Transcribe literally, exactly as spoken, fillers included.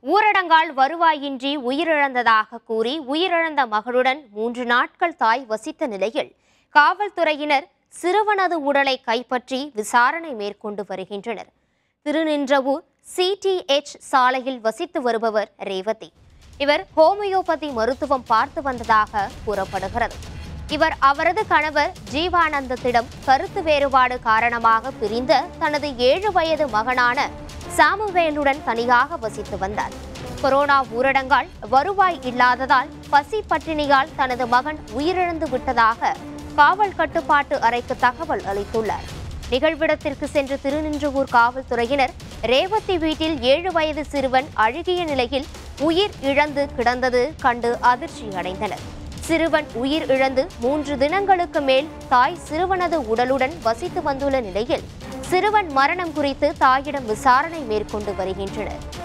ஊரடங்கால் வருவாயின்றி உயிரிழந்ததாக கூறி உயிரிழந்த மகளுடன் மூன்று நாட்கள் தாய் வசித்த நிலையில் காவல்துறையினர் சிறுவனது உடலை கைப்பற்றி விசாரணை மேற்கொண்டு வருகின்றனர். திருநின்றவூர் சிடிஎச் சாலையில் வசித்து வருபவர் ரேவதி. இவர் ஹோமியோபதி மருத்துவம் பார்த்து வந்ததாக கூறப்படுகிறது. இவர் அவரது கணவர் ஜீவானந்தத்திடம் கருத்து வேறுபாடு காரணமாக பிரிந்த தனது ஏழு வயது மகனான சாமுவேலுடன் தனியாக வசித்து வந்தார். கொரோனா ஊரடங்கால் வருவாய் இல்லாததால் பசி பட்டினியால் தனது மகன் உயிரிழந்து விட்டதாக காவல் கட்டுப்பாட்டு அறைக்கு தகவல் அளித்துள்ளார். நிகழ்விடத்திற்கு சென்ற திருநின்றவூர் காவல்துறையினர் ரேவதி வீட்டில் ஏழு வயது சிறுவன் அழுகிய நிலையில் உயிர் இழந்து கிடந்தது கண்டு அதிர்ச்சி அடைந்தனர். சிறுவன் உயிர் இழந்து மூன்று தினங்களுக்கு மேல் தாய் சிறுவனது உடலுடன் வசித்து வந்துள்ள நிலையில் சிறுவன் மரணம் குறித்து தாயிடம் விசாரணை மேற்கொண்டு வருகின்றனர்.